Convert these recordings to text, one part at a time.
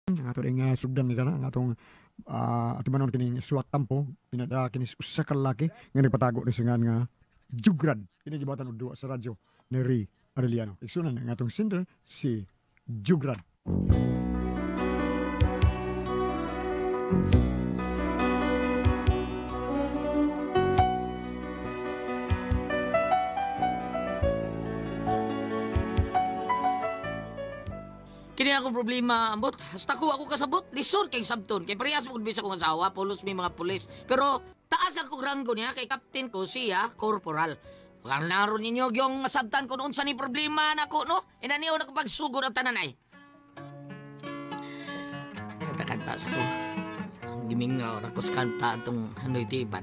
Ang ato ding sugdan ni kana ang atong ato manon kining suwat tampo pinada kini usa ka lalaki nga nagpatago ni singan nga Jugrad. Kini gibatan og duwa sa radyo ni Ray Arellano. Igsunan ang atong singer si Jugrad. Kini akong problema, ambot. Hasta ko ako kasabot, lisod kay sabton. Kay parehas mo bisa kong asawa, pulos may mga pulis. Pero taas ang kong ranggo niya kay captain ko siya, corporal. Ang naroon ninyo yung sabtan ko noon sa ni problema na ko, no? Inaniyo na kapag sugod ang tanan ay. Kanta-kanta sa ko. Gimingaw na ko sa kanta itong hanoy tiban.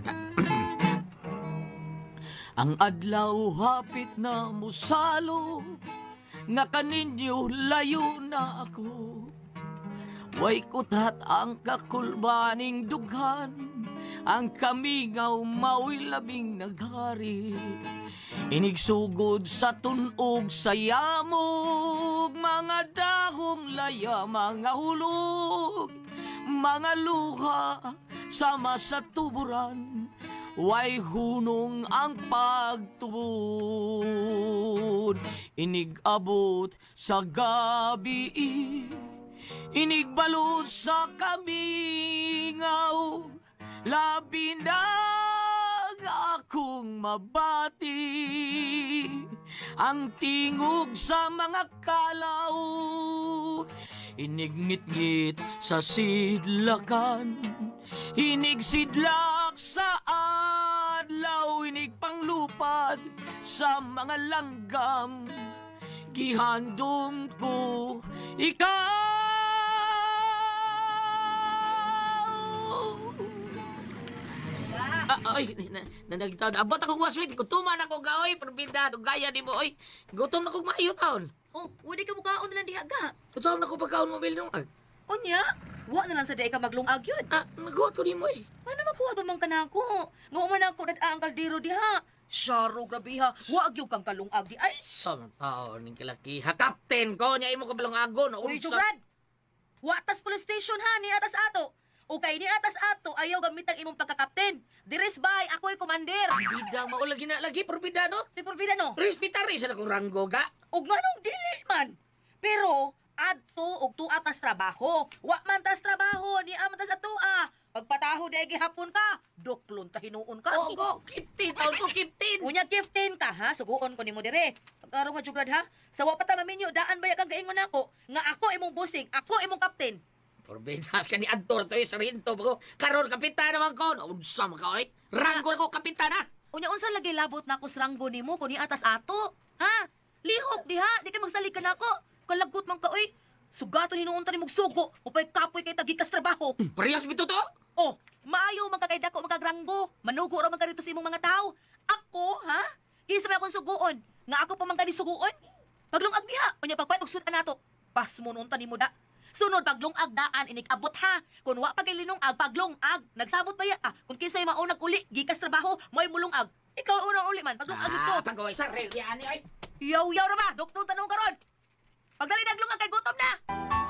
Ang adlaw hapit na musalo, nga kaninyo layo na ako. Way kutat ang kakulbaning dughan, ang kamingaw mao'y labing naghari. Inigsugod sa tunog sa yamog, mga dahong laya, mga hulog, mga luha sama sa tuburan. Way hunong ang pagtubod, inigabot sa gabi, inigbalot sa kamingaw, labi na akong mabati, ang tingog sa mga kalaw, inigngit-ngit sa sidlakan, inigsidlak sa adlaw, inigpanglupad sa mga langgam, gihandom ko ikaw. Ay, nanagitaw na. Abot akong waswit, kutuman ako gaoy, perbida, gaya di mo, oy. Gutom na kong maayo taon. Oh, wala ka mukhaon na lang diha ga. Gutom na kong pagkaon mo, Bill, nung Unya, wa na lang sa day ka maglungag yun. Naguot ko di mo, eh. Ano makuha ba man ka na ako? Nga man ako ang kaldero diha. Syaro, grabe ha. Wa gyud kang kalungag di ay. Sa tao ning kalaki. Ha, captain ko, niya imo ka balong agon. Uy, Jugrad! Wa tas police station ha, ni atas ato. O kay ni atas ato, ayaw gamit ang imong pagkakapten. Diris bay, ako'y commander. Bida, maulagi na lagi, perbida, no? Si Porbida no? Respetary sa akong ranggo, ga? Og nga nung dili man. Pero, adto og tuwa tas trabaho. Wa man tas trabaho, ni aman tas atua. Pagpataho di gihapon ka, doklon ta hinuon ka. Oo, go, 15, taon ko 15. Unya 15 ka ha, suguon ko nimo dire. Pagkaro nga Jugrad ha, sa wa pa ta maminyo daan ba kang gaingon nako nga ako imong bossing, ako imong kapten. Porbidas ka ni Adtor, to yung sarinto ko. Karon, kapitan naman ko. Unsa mo ka, oy? Ranggo na ko, kapitan, ha? Unya unsa lagi labot nako sa ranggo nimo kun ni atas ato? Ha? Lihok diha, di ka magsalig ka nako. Kalagot man ka oy. Sugaton hinuon ta nimog sugo, upay kapoy kay tagikas trabaho. Parehas bito to? Oh, maayo man kakay dako magagranggo. Manugo ra man ka dito sa imong mga tao. Ako, ha? Kinsa may akong suguon? Nga ako pa man kani suguon? Paglungag diha, unya pagpayat og sudan nato. Pas mo nun ta nimo da. Sunod paglungag daan inig-abot ha. Kung wa pagilinungag paglungag, nagsabot ba ya? Kung kinsay maunag uli, gikas trabaho, mo'y mulungag. Ikaw unang uli man, paglungag ito. Pagaway sa rel, yan, ay. Yaw-yaw ra ba? Doktor tanong karon. Pagdali naglungag kay gutom na.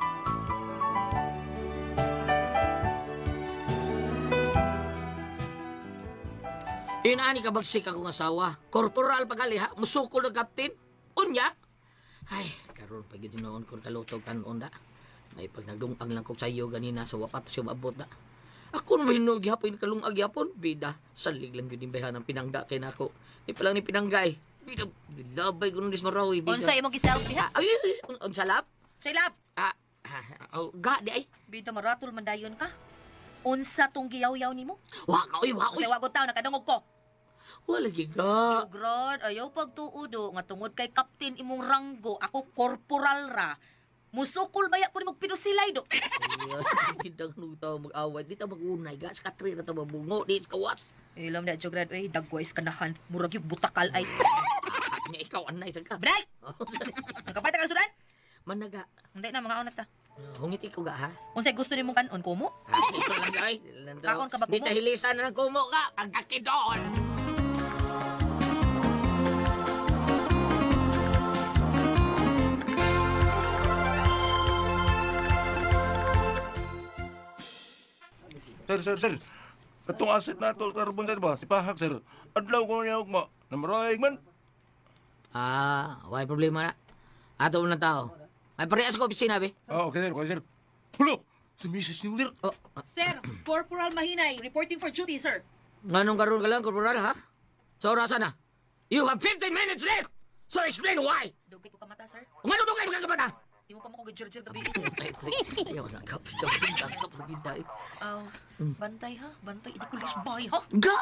Inaani ka bagsik akong asawa. Korporal pagali, ha? Musukol na kapten. Unya? Ay, karon pag noon kung kalutog tanon da. May pag nagdungag lang ko sa iyo ganina sa wapat siya maabot da. Ako naman hinog gihapon kalungag yapon. Bida, salig lang yun yung bayan ng pinangga kay nako. Di pa lang ni pinanggay. Bida, labay ko nung dismarawi. Unsa imong gi-selfie ha? Ay, unsa lap? Say lap. Ga, di ay. Bida maratol mandayon ka. Unsa tong giyaw-yaw nimo? Waka, uy. Say wagod taw nakadungog ko. Wala giga. Jugrad, ayaw pagtuudo nga tungod kay kapten imong ranggo, ako korporal ra. Musukol baya ko ni magpinusilay do. Hindi nung tao mag-away. Di ta mag-unay. Gas katri na ta mabungo. Di kawat. Ilam na, Jugrad, ay, dagwais kanahan. Murag yung butakal ay. Nga ikaw, anay sa ka. Bray! Ang kapay ta sudan? Managa. Hindi na, mga unat ta. Hungit ikaw ga, ha? Unsay gusto nimong kanon, kumo? Ito lang, guy. Kaon ka ba, Di kumo? tahilisan na ng kumo ka. Pagkakidoon. Sir. Katong asset na ito, karbon sir ba? Si Pahak, sir. Adlaw ko niya ugma. Namaraig man. Why problema na. Ato mo ng tao. Ay, parehas ko opisina, be. Okay, sir. Hulo! Si Mrs. ni Ulir. Oh, Sir, Corporal Mahinay, reporting for duty, sir. nganong karoon ka lang, Corporal, ha? Sa orasan na. You have 15 minutes left! So explain why! Dugay ko kamata, sir. Ngano doon kayo magkakabata? Di mo pa mo kong gabi. Ayaw na, kapita. Aw, bantay ha? Bantay, hindi ko lisbay ha? Ga!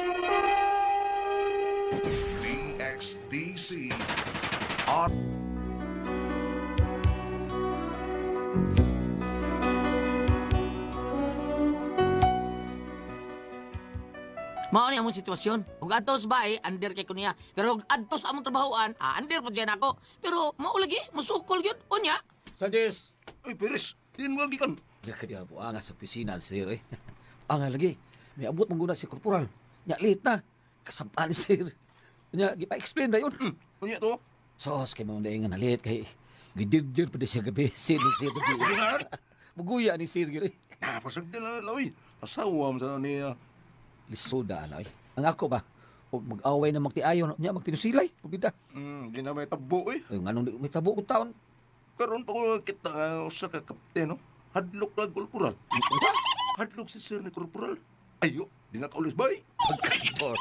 DXDC on Mao ni among sitwasyon. Ug adtos bay, under kay ko niya. Pero ug adtos among trabahoan, under po dyan ako. Pero mao lagi, musukol gyud unya. Sadis! Ay, Peres. Din mo gikan. Nga ka diya po angas sa opisina, sir eh. Anga lagi. May abot mangguna si Korporal. Nya late na. Kasampaan ni sir. Nya, gipa-explain na yun. Kunya to. Sos, kay mga nga na late kay gidirdir pa di siya gabi. Sir ni sir. Muguya ni sir. Giri. Pasag din na lawi. Asawa mo sa niya. Lisoda, ano eh. Ang ako ba? Huwag mag-away na magtiayon. Nya, magpinusilay. Pagkita. Di na may tabo eh. Ay, nga nung may tabo ko taon. Karon pa ko kita sa kapten, no? Hadlok na korporal. Hadlok si sir ni korporal. Ayo, di na kaulis bay. Pagkator.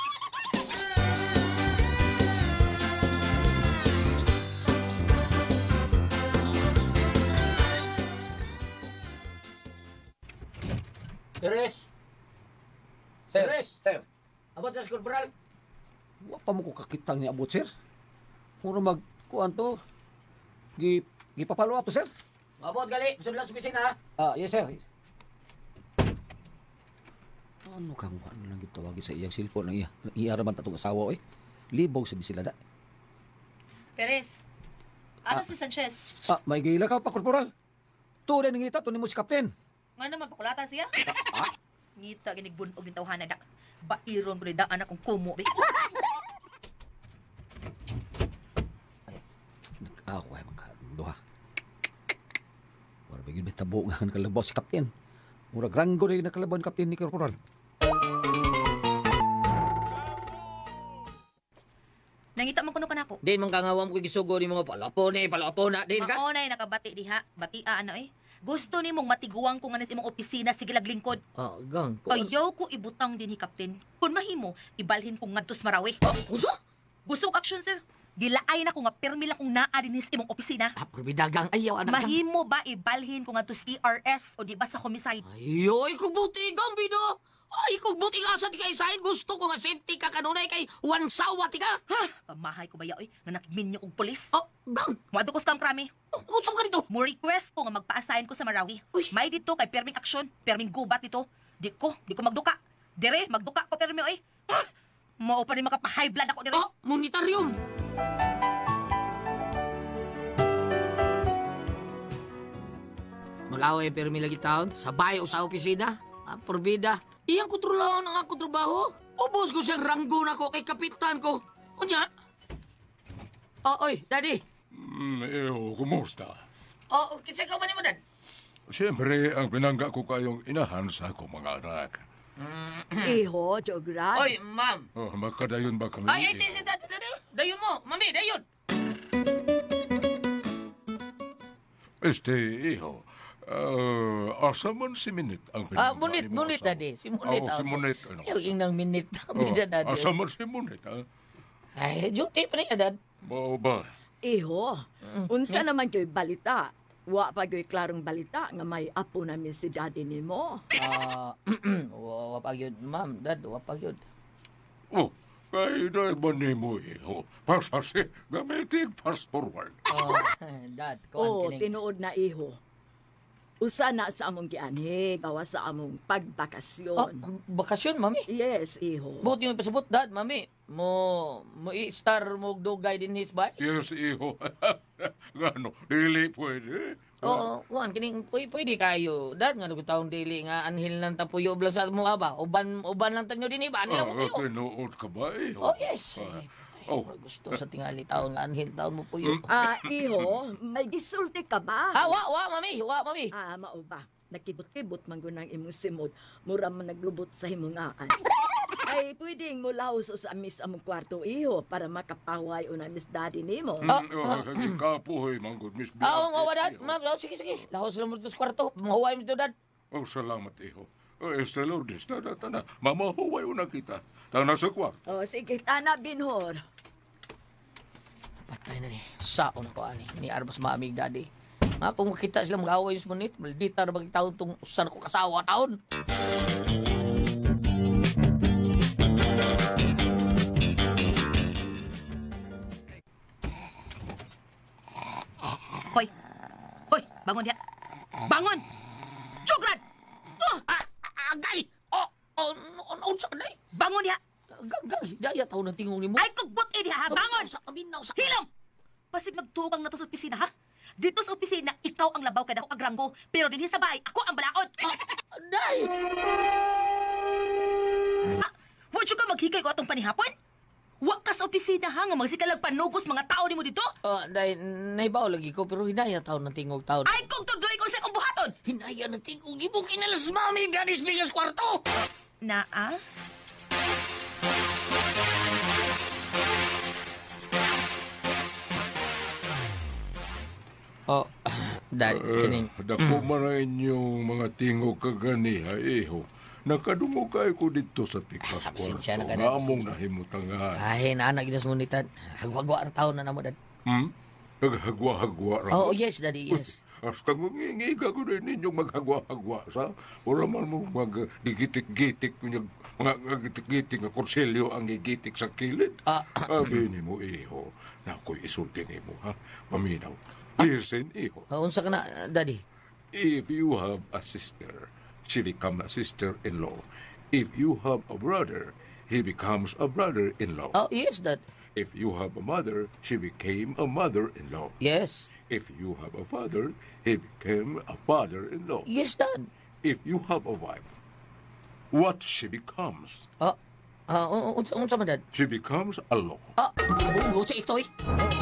Teres! Sir, Teres! sir. Abot sa Corporal. Wa pa mo ko kakitang ni abot, sir. Mura magkuhan to. Gipapalo ato, sir. Abot gali, sunod lang sa opisina, ha? Yes, sir. Ano kang ano lang gitawagi sa iyang cellphone ng iya? Iaraman tatong asawa, eh. Libog sa bisilada. Perez, asa si Sanchez? May gila ka pa, korporal. Tunay ng ngita, tunay mo si Kapten. Nga naman, pakulatan siya? Ngita, ginigbunog ng tawhana na. Bairon ko ni daan akong kumo. Ako ay magkaduha. Wala bigyan may tabo nga nakalabaw si Kapten. Murag ranggo rin nakalabaw ni Kapten ni korporal. Nangita man kuno kanako. Din mong kangawam ko gisugo ni mga palapo na, din ka? Maonay nakabati diha, batia ano eh. Gusto ni mong matiguang ko nga sa imong opisina sige laglingkod. Gang. Ayaw ko ibutang din ni Kapten. Kung mahimo, ibalhin ko ngadto sa Marawi. Uso? Gusto kong action, sir. Gilaay na ko nga permi lang kung naa din sa imong opisina. Probidagang ayaw, anak. Mahimo ba ibalhin ko ngadto sa TRS o di ba sa homicide? Ayoy, kung buti gang, bido. Ay, kung buti nga sa ti kay Said, gusto ko nga safety ka kanunay kay wansawa ti ka. Pamahay ko ba yaoy nga nakminyo kong pulis? Gang. Wado ko scam krami. Usap ka dito. Mo request ko nga magpa-assign ko sa Marawi. Uy. May dito kay perming aksyon, perming gubat dito. Di ko magduka. Dire, magduka ko permi oy. Mao pa rin makapa-high blood ako dire. Monetaryum. Mag-away pero may lagi taon, sabay o sa opisina. Porbida. Iyang kontrolahon ang akong trabaho. Ubos ko siyang ranggo na ko kay kapitan ko. Unya? Oy, daddy. Kumusta? Kisay ka ba ni mo, dad? Siyempre, ang pinangga ko kayong inahan sa akong mga anak. Iho, Jogran. Oy, ma'am. Magkadayon ba kami? Ay, daddy. Dayon mo. Mami, dayon. Iho. Asa man si Minit ang pinangga ni mo Munit, asawa? daddy. Si Munit. Si Munit. Ano? Yung inang minit. Bida, daddy. Asa man si Munit, ha? Ay, duty pa niya, dad. Ba? Iho, unsa naman kyo'y balita? Wa pa kyo'y klarong balita nga may apo namin si daddy ni mo. Wapag yun, ma'am, dad, wapag yun. Kaya dahil ba ni mo, Iho? Pasasi, gamitin fast forward. Dad, Oh, kining. tinuod na iho. Usa na sa among gianhi, gawa sa among pagbakasyon. Bakasyon, mami. Yes, iho. Buti mo pasabot, dad, mami. Mo i-star mo dugay din his bay. Yes, Iho. Gano, dili pwede. Oo, kuan kining pwede kayo. Dad nga taong dili nga anhil lang tapuyo bla sa mo aba. Uban lang tanyo din iba, anila mo puyo. Tinuod ka ba, Iho? Oh, yes. Gusto sa tingali taon nga anhil taon mo puyo. Iho, may gisulti ka ba? Wa, mami. Mao ba? nakibot-kibot man gunang imong simod, mura man naglubot sa himungaan. Ay, pwedeng mo lahos sa amis among kwarto iho para makapaway o na Miss Daddy nimo. Kapoy, manggod, Miss Oo, nga, dad. Ma'am, sige. Lahos lang mo dito sa kwarto. Mahuway mo dito, dad. Oh, salamat, iho. Este Lourdes, tana. Mamahuway una kita. Tana sa kwarto. O, sige, tana, Binhor. Patay na ni. Saon ko, ani. Ni Arbas maamig, daddy. Nga, kung makita sila mag-away yung sumunit, maldita na magitaon itong usan ko kasawa taon. Hoy! Hoy! Bangon diha! Bangon! Jugrad! Oh! Agay! Unsa ka na eh? Bangon diha! Agay! Daya taon ng tingong ni mo. Ay, kugbot diha ha! Bangon! Sa aminaw sa... Hilom! Pasig magtugang na to sa opisina ha? Dito sa opisina, ikaw ang labaw kada ako agranggo. Pero dinhi sa bahay, ako ang balaod. Day! Huwag ka maghikay ko atong panihapon? Huwag ka sa opisina ha, nga magsikalag panugos mga tao ni mo dito. Day, naibaw lagi ko, pero hinaya taon ng tingog taon. Ay, kung tuloy ko sa akong buhaton! Hinaya ng tingog, di mo kinalas mami, daddy's biggest kwarto! Naa? Dad, kining... Dako man na inyong mga tingog kaganiha, iho. Nakadungo kayo ko dito sa pikas kwarto. Pasensya na ka, Dad. Nga among nahimutangan. Ay, naanak ginas mo nitan. Hagwagwa ang taon na namo, Dad. Naghagwa-hagwa ra. Oh, yes, Daddy, yes. Hasta ngungingi ka ko rin ninyong maghagwa-hagwa sa. Wala man mo mag-gigitik-gitik, mga gitik-gitik nga kursilyo ang gigitik sa kilid. Sabi ni mo, iho, na ako'y isulti ni mo, ha? Paminaw. Listen, iho. Unsa ka na, Daddy? If you have a sister, she becomes a sister-in-law. If you have a brother, he becomes a brother-in-law. Oh, yes, Dad. If you have a mother, she became a mother-in-law. Yes. If you have a father, he became a father-in-law. Yes, Dad. If you have a wife, what she becomes? Unsa man, Dad? She becomes a law. Sa ito eh.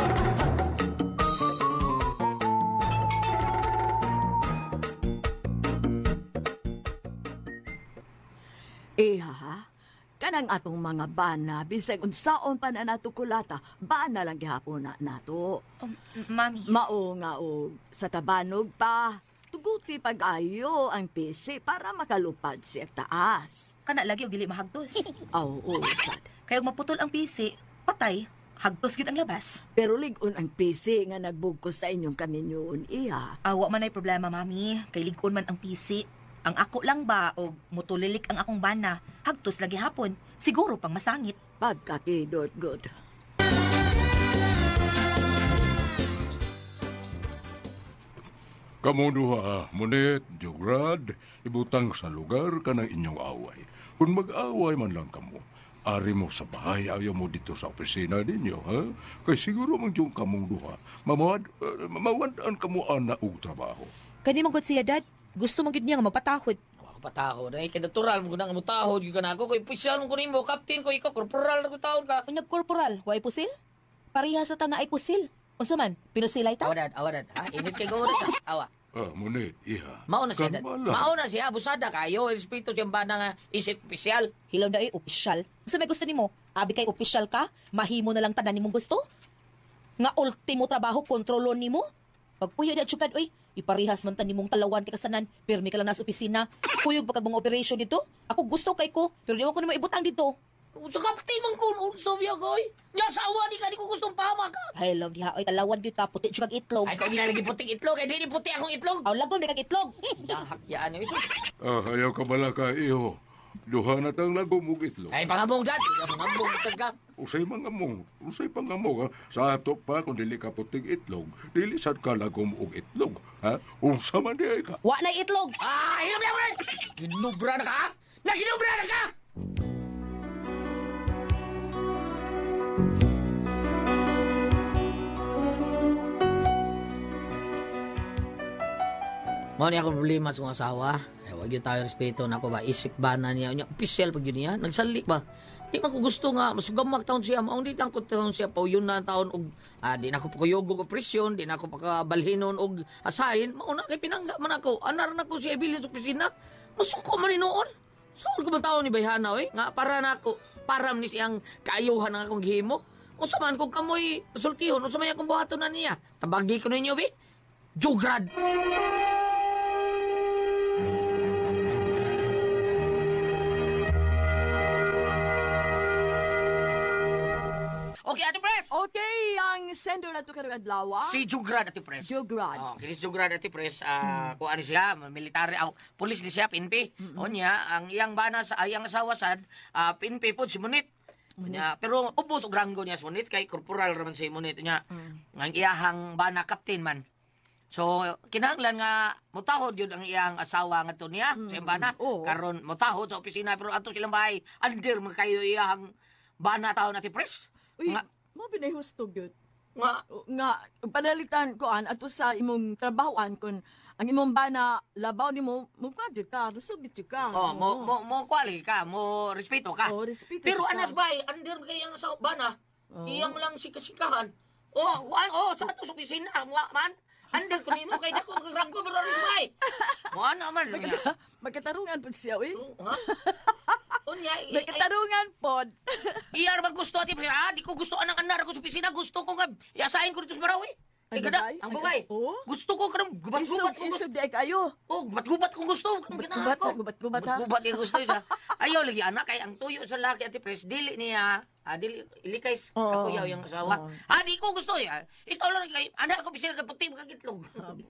Ha? Kanang atong mga bana, bisag unsaon pa na nato kulata, bana lang gihapon na nato. Mami. Mao nga og sa tabanog pa, tuguti pag-ayo ang PC para makalupad siya taas. Kana lagi og dili mahagdos. Sad. Kaya og maputol ang PC, patay, hagdos gyud ang labas. Pero ligon ang PC nga nagbugkos sa inyong kaminyon, iha. Awa man ay problema, mami. Kay ligon man ang PC. Ang ako lang ba o mutulilik ang akong bana, hagtos lagi hapon, siguro pang masangit. Pagkakidot good. Kamu duha, Monet, Jograd, ibutang sa lugar ka ng inyong away. Kung mag-away man lang kamo, ari mo sa bahay, ayaw mo dito sa opisina ninyo, ha? Kay siguro mang yung kamong duha, mawandaan kamo ana og trabaho. Kani magod siya, Dad. Gusto mo gid niya nga magpatahod. Ako patahod. Ay, natural mo nang mutahod. Yung ka na ako. Kung opisyal mo ko nimo, captain ko, ikaw, korporal na ko taon ka. Unyag korporal, way pusil? Pariha sa tanga ay pusil. Unsa man, pinusilay ta? Awa, Dad. Ha? Init kay gawin ka. Awa. Monet, iha. Mauna siya, Dad. Kalma lang. Mauna siya. Abusada kayo. Respeto siyang ba nga isip opisyal. Hilaw na ay opisyal. Unsa may gusto nimo? Abi kay opisyal ka? Mahimo na lang tanan nimong gusto? Nga ultimo trabaho kontrolon nimo? Pagpuyo na tsukad, oy, iparihas man tanimong talawan kay kasanan, pirmi ka lang nasa opisina. Puyog pa kag mga operasyon dito. Ako gusto kay ko, pero di mo ko nimo ibutang dito. Sa captain mong kun, unso biya ko, oy. Nga sa awa, di ko gustong pahama ka. Ay, love diha, oy, talawan gyud ka, puti tsukag itlog. Ay, kung nilalagi puting itlog, ay di puti akong itlog. Aw, lagom kag itlog. Dahakyaan niyo, iso. Ayaw ka bala ka, iho. Duha na tang nagumog itlog. Ay, pangabong, Dad. Pangabong, ka. Usay pangamong, ha? Sa ato pa, kung dili ka puting itlog, dili sad ka nagumog itlog, ha? Unsa man di ay ka? Wa na itlog. Ah, hinap niya, Fred! Ginubra na ka, ha? Naginubra na ka! Mao ni akong problema sa mga asawa. Ay, wag yun tayo respeto na ako ba? Isip ba na niya? Opisyal pag yun niya? Nagsalik ba? Di man ko gusto nga masugamag taon siya, maong di lang ko taon siya pa yun na taon og di na ko pakuyog og operasyon, di na ko pakabalhinon og asahin, mauna kay pinangga man ako. Anar na ko siya ibilin sa opisina. Masuko man ni noon. Saan ko man taon ni Bayhana nga para na ako para ni siyang kaayuhan ang akong gihimo. Unsa man kung kamoy pasultihon, unsa man akong buhaton na niya. Tabagi ko ninyo bi. Jugrad. Okay, Ate Pres! Okay, ang sender na to karong adlaw. Si Jugrad, Ate Pres. Jugrad. Oh, kini si Jugrad, Ate Pres. Kung ano siya, military, pulis ni siya, PNP. O niya, ang iyang bana sa iyang asawa sad, PNP po si Munit. Niya, pero ubos og ranggo niya si Munit, kay corporal raman si Munit. Niya, ang iyahang bana, captain man. So, kinahanglan nga mutahod yun ang iyang asawa nga to niya, sa iyang bana. Oo. Karon mutahod sa opisina, pero ato silang bahay, under mo kayo iyahang bana tao na, Ate Pres. Uy, Nga, mo binahustog yun. nga, Panalitan ko ato sa imong trabahoan kun ang imong bana labaw nimo mo kadyo ka, rusugit ka. oh, mo kwali ka, mo respeto ka. Oh, respeto Pero ka. anas bay, under kay ang sa bana. Oh. Iyang lang sikasikahan. Sa ato sa opisina, man. Under ko nimo kay dako magrango pero anas bay. Mo ana man lang. Magkatarungan pud siya, uy. Ha? Unya, Magkatarungan pod. iya ra gusto ati di ko gusto anang anar ko sa opisina, gusto ko nga iasahin ko dito sa Marawi. Ang Kada, babay? ang babay. Oo. Gusto ko kanang gubat-gubat ko gusto. Iso di kayo. Gubat-gubat ko gusto. Gubat-gubat, ha? Gubat-gubat, ha? Gubat yung gusto siya. Ayaw lagi anak kay ang tuyo sa laki Ate Pres dili niya. Dili ilikay Oo. ako yaw yung asawa. Oo. Di ko gusto ya. Ito lang kay anak ko bisira ka puti magagitlog.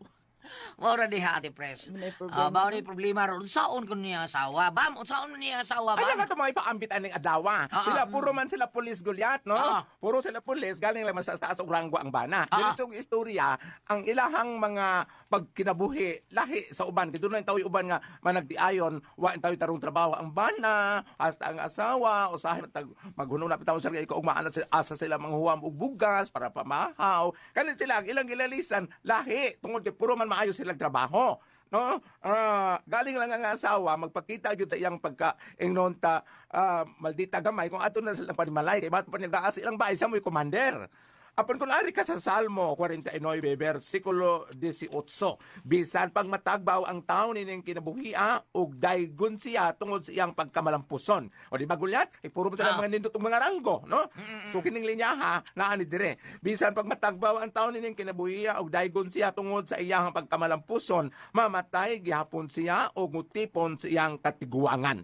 Mora di ha Ate Pres. May problema. Bawo ni problema ron saon ko niya asawa. Bam, unsaon niya asawa Ay, bam. nga ito mga ipaambit aning adlawa. Sila, puro man sila pulis Goliath, no? Puro sila pulis, galing lang sa taas og ranggo ang bana. Diretsong istorya, ang ilahang mga pagkinabuhi, lahi sa uban. Kaya doon lang tawi uban nga, managdiayon, wa tawi tarong trabaho ang bana, hasta ang asawa, usahin maghunong na pitawon sila, ikaw maana asa sila manghuwam og bugas para pamahaw. Kanin sila, ang ilang ilalisan, lahi, tungkol puro man maayo silang trabaho. No? Galing lang ang asawa, magpakita yun sa iyang pagka-ingnon maldita gamay, kung ato na silang panimalay, kay ba't pa niya gaas ilang bahay, siya mo'y commander. Apon kung ari ka sa Salmo 49, versikulo 18, bisan pag matagbaw ang taon nining kinabuhia, ug daygon siya tungod sa iyang pagkamalampuson. O di ba Goliath? Puro sa mga nindutong mga ranggo, no? So kining linya ha, naani dire. Bisan pag matagbaw ang taon nining kinabuhia, ug daygon siya tungod sa iyang pagkamalampuson, mamatay gihapon siya o ngutipon sa iyang katiguangan.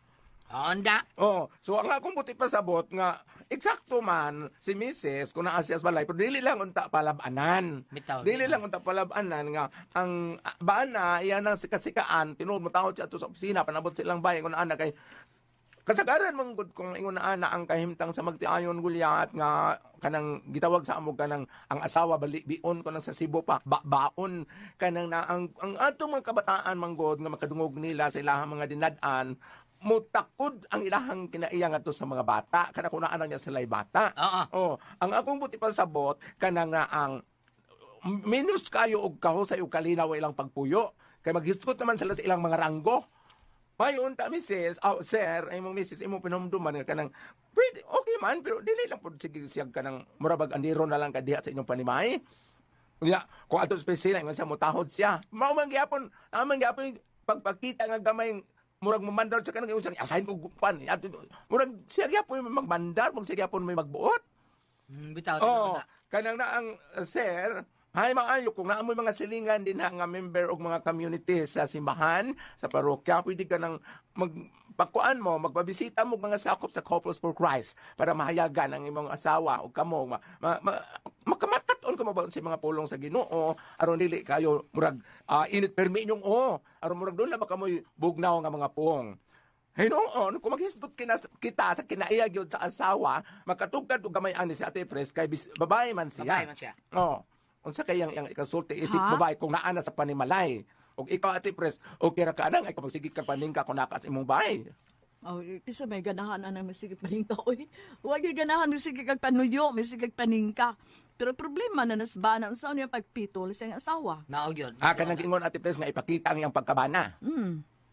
Onda. So ang akong buti pasabot nga eksakto man si Mrs. kung naa siya sa balay pero dili lang unta palabanan. Bitaw. Dili lang unta palabanan nga ang bana iyan ang sikasikaan tinuod mo tawod siya ato sa opisina panabot silang bahay kung ana kay kasagaran mong gud kung ingon na ana ang kahimtang sa magtiayon Goliath nga kanang gitawag sa amog kanang ang asawa bali bion ko nang sa Cebu pa baon kanang na ang atong mga kabataan manggod nga makadungog nila sa ilahang mga dinad-an mutakod ang ilahang kinaiya nga to sa mga bata kana kunaan niya sila'y bata. Ang akong buti pasabot kana nga ang minus kayo og kahusay og kalinaw ilang pagpuyo kay maghisgot naman sila sa ilang mga ranggo. Mayon ta Mrs. Sir, imong Mrs. imong pinumduman kanang pwede okay man pero dili lang pud sige siyag kanang murabag andiro na lang kadiha sa inyong panimay. Unya, kung ato opisina ingon siya motahod siya. Mao man gyapon, naman gyapon pagpakita nga gamay murag mamandar sa kanang usang asahin ko gupan murag siya gyapon may magmandar murag siya gyapon may magbuot Bitaw. kanang na ang sir hay maayo kung naamoy mga silingan din nga member og mga community sa simbahan sa parokya pwede ka nang magpakuan mo magpabisita mo mga sakop sa Couples for Christ para mahayagan ang imong asawa o kamo makamatat-on ka mabaon sa mga pulong sa Ginoo aron dili kayo murag init permi nyong aron murag doon na baka mo'y bugnaw nga mga puong. Hey noon, kung maghisgot kita sa kinaiya gyud sa asawa, makatugtad og gamay ani si Ate Pres kay babae man siya. Babae man siya. Unsa kay yang ikasulti isip babae kung naa na sa panimalay. Og ikaw Ate Pres, okay ra ka nang ay kapag sige ka paningka kung nakas imong bahay. Isa may ganahan na may sige paningka. Uy, huwag yung ganahan may sige kag panuyo, may sige kag paningka. Pero problema na nasbana, ang saan niya pagpitol sa iyang asawa. Naog yun. Kanang ingon Ate Pres nga ipakita ang iyang pagkabana.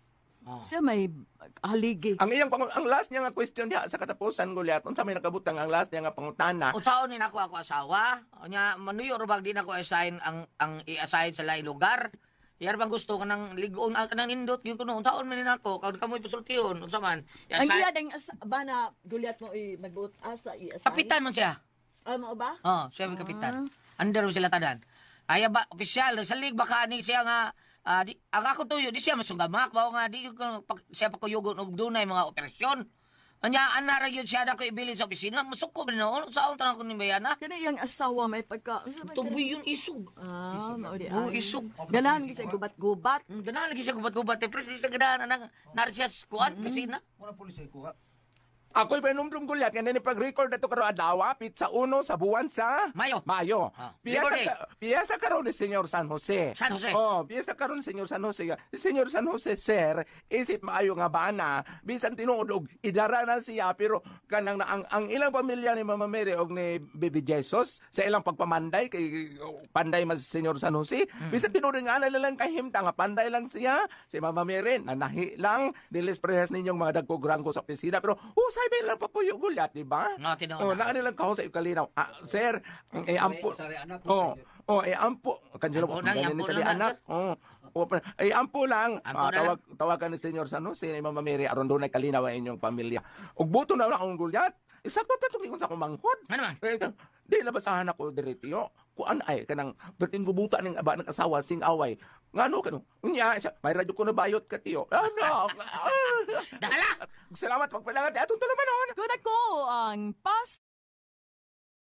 Oh. Siya may haligi. Ang ang last niya nga question niya sa katapusan Goliath, unsa may nakabutang ang last niya nga pangutana. Unsaon ni nako ako asawa? Nya manuyo ra bang di nako assign ang i-assign sa lain lugar? Yar bang gusto ka nang ligoon ka nang indot gyud kuno unsaon man ni nako kag kamoy pasultihon unsa man? Ang iya ding bana Goliath mo magbuot asa i-assign. Kapitan man siya. Mo ba? Oh, siya may kapitan. Under sila tanan. Aya ba opisyal sa lig baka ni siya nga ang ako tuyo di siya masunggamak bao nga di ko siya pa kuyugon og dunay mga operasyon. Anya anara gyud siya dako ibili sa opisina masuko ba noon sa tanan ko ni bayana. Kani yang asawa may pagka. Unsa man Tuboy yung isog. mao di. Oh, isog. Ganahan gyud sa gubat-gubat. Ganahan lagi siya gubat-gubat. Pero siya ganahan na narsiyas kuan kusina. Wala pulis ay kuha. Ako'y panumdum Goliath nga ni pag-record na to karo adlaw pizza uno sa buwan sa Mayo. Mayo. Ah. Piyesta karon ni Senyor San Jose. San Jose. Oh, piyesta karon ni Senyor San Jose. Si Senyor San Jose sir, isip maayo nga bana, bisan tinuod og idara na siya pero kanang ang ilang pamilya ni Mama Mary og ni Baby Jesus sa ilang pagpamanday kay panday mas Senyor San Jose. Bisan tinuod nga na lang kahimta nga panday lang siya. Si Mama Mary nanahi lang dilis prehas ninyong mga dagkog rangko sa opisina pero usay ba lang papuyo Goliath, di ba? No, tinuod Oh, na. naa nilang kaho sa kalinaw. Sir, ampo. Ampo. Kansilo Ampo po. lang, Ganyan ampo ni sa lang, anak. Ampo lang. Ampo na lang. Tawagan ni Senyor San Jose, ni Mama Mary, aron doon ay kalinaw ang inyong pamilya. Ug buto na lang ang Goliath. Isakto ta tungkol sa kumanghod. Ano man? Di nabasahan ako diretyo. Kuan ay kanang berting gubuta ning aba ng asawa sing away. Ngano kanu? Unya siya, may radyo ko na bayot ka tiyo. Ano? Dakala. Salamat pagpalangat atong tulumanon. Kun ako ang past